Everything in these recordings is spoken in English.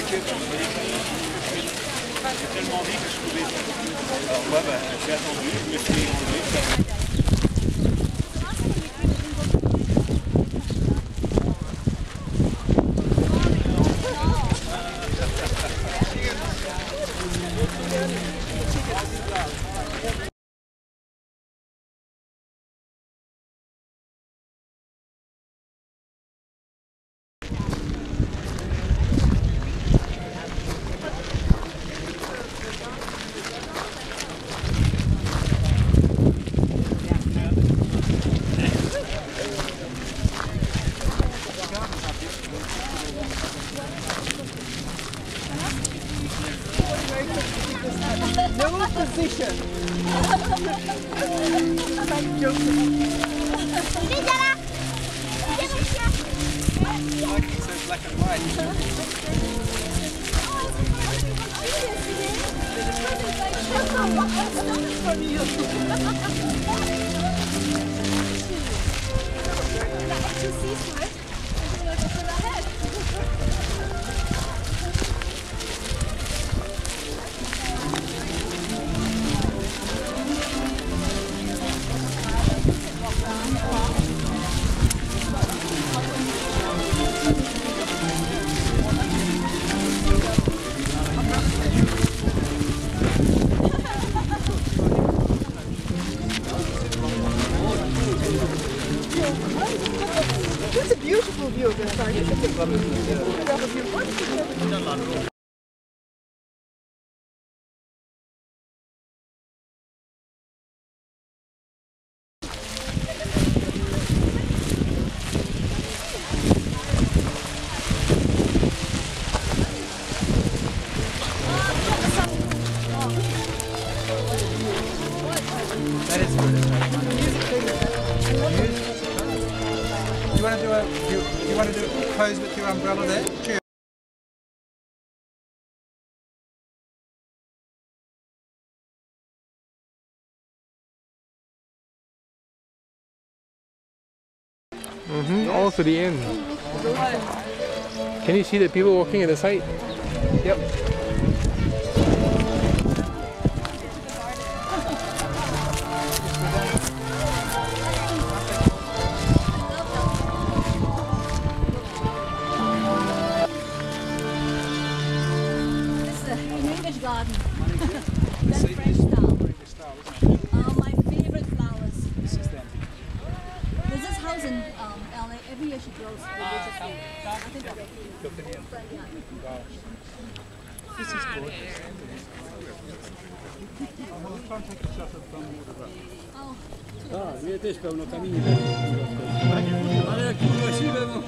C'est tellement vite que je pouvais pas. Alors moi, j'ai attendu, je me suis enlevé. No position. Thank you. Like it's so black and white. It's a beautiful view of Versailles. That is good. You want to do you want to do a pose with your umbrella there? Cheers. All to the end. Can you see the people walking at the side? Yep. Garden. That's French style. My favorite flowers. This is them. There's this house in LA. Every year she grows religiously. I think of it. Wow. This is gorgeous. I'll try and take a shot of Oh. Ah, nie też pełno kamieni. Ale jak siłę, no.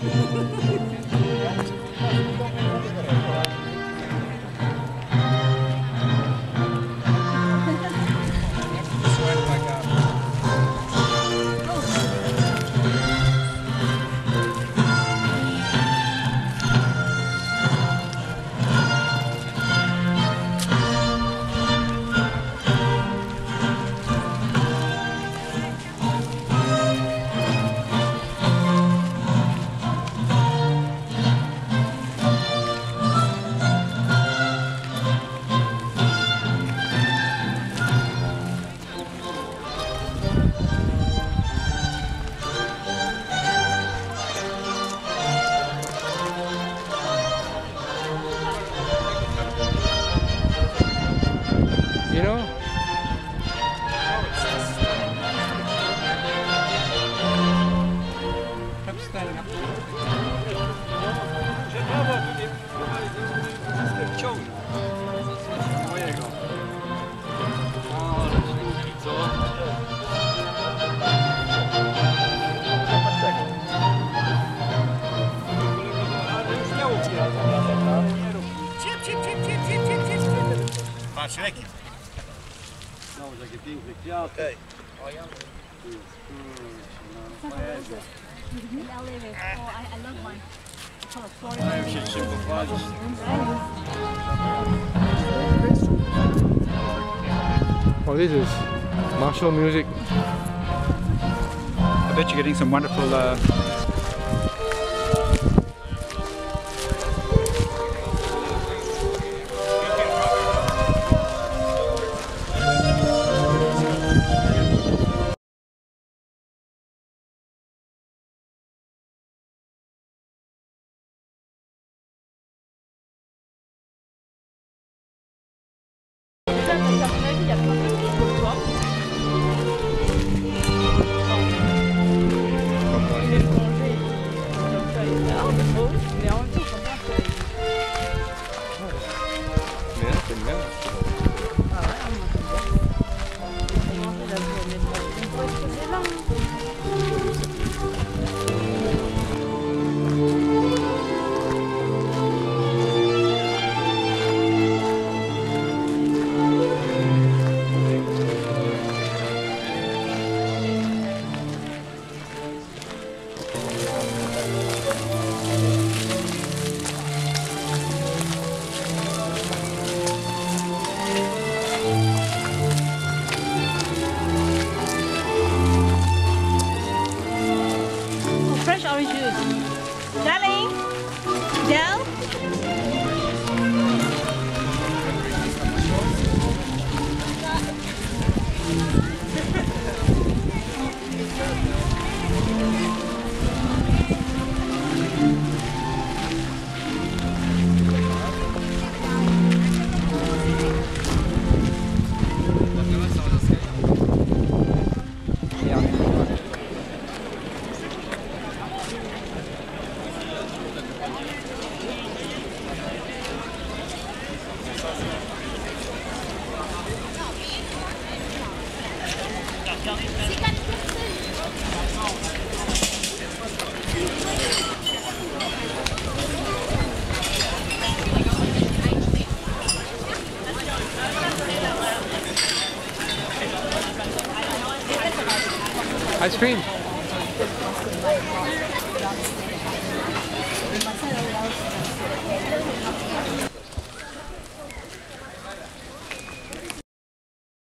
You know? I'm standing up. Patrz, jaki. Znowu takie piękne kwiaty. Okej. I love mine. Mają się czym pochwalić. Oh, this is martial music. I bet you're getting some wonderful Del? Ice cream.